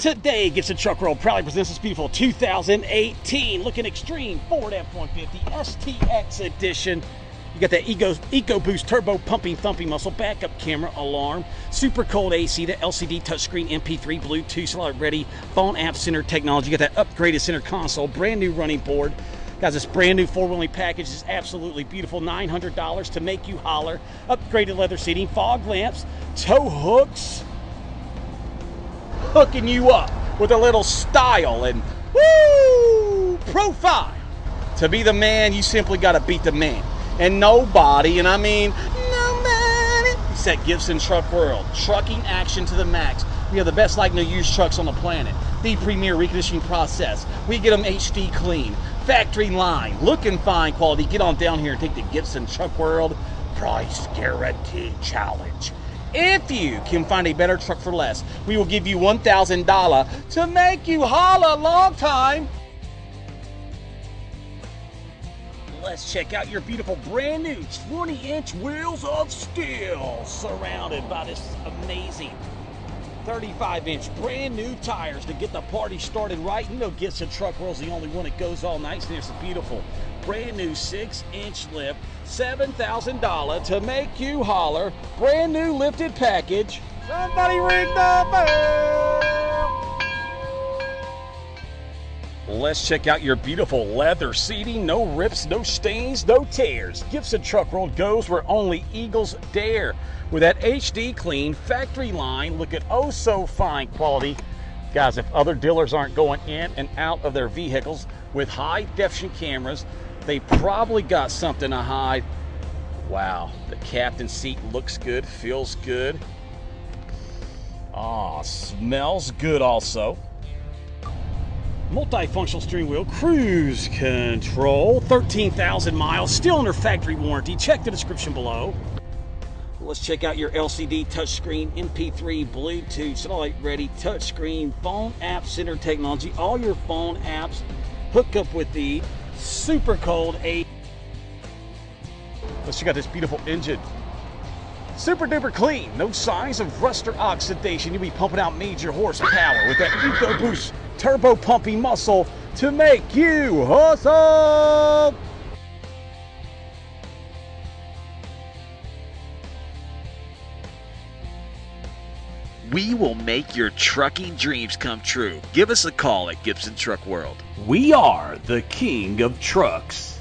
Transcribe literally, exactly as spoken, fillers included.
Today, Gibson Truck World proudly presents this beautiful two thousand eighteen looking extreme Ford F one fifty S T X edition. You got that Eco, Eco Boost turbo pumping thumping muscle, backup camera, alarm, super cold A C, the L C D touchscreen, M P three, Bluetooth, slot ready, phone app center technology. You got that upgraded center console, brand new running board. Guys, this brand new four-wheeling package is absolutely beautiful. nine hundred dollars to make you holler. Upgraded leather seating, fog lamps, tow hooks, hooking you up with a little style and woo profile. To be the man, you simply got to beat the man. And nobody, and I mean nobody, it's that Gibson Truck World. Trucking action to the max. We have the best like new used trucks on the planet. The premier reconditioning process. We get them H D clean. Factory line. Looking fine quality. Get on down here and take the Gibson Truck World Price Guarantee Challenge. If you can find a better truck for less, we will give you one thousand dollars to make you holla long time. Let's check out your beautiful brand new twenty inch wheels of steel surrounded by this amazing thirty-five inch brand new tires to get the party started right. You know Gibson Truck World's the only one that goes all night. And there's a beautiful brand new six inch lift, seven thousand dollars to make you holler. Brand new lifted package. Somebody ring the bell. Let's check out your beautiful leather seating. No rips, no stains, no tears. Gibson Truck World goes where only eagles dare. With that H D clean factory line, look at oh so fine quality. Guys, if other dealers aren't going in and out of their vehicles with high definition cameras, they probably got something to hide. Wow, the captain seat looks good, feels good. Ah, smells good also. Multifunctional steering wheel, cruise control, thirteen thousand miles, still under factory warranty. Check the description below. Let's check out your L C D touchscreen, M P three, Bluetooth, satellite ready, touchscreen, phone app center technology. All your phone apps hook up with the super cold A. Let's check out this beautiful engine. Super duper clean, no signs of rust or oxidation. You'll be pumping out major horsepower with that Eco Boost turbo pumping muscle to make you hustle. We will make your trucking dreams come true. Give us a call at Gibson Truck World. We are the king of trucks.